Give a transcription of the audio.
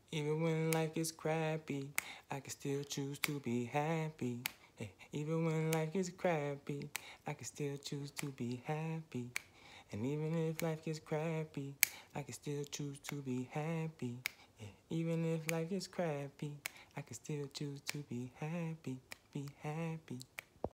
Even when life is crappy, I can still choose to be happy. Even when life is crappy, I can still choose to be happy. And even if life gets crappy, I can still choose to be happy. Even if life is crappy, I can still choose to be happy, be happy.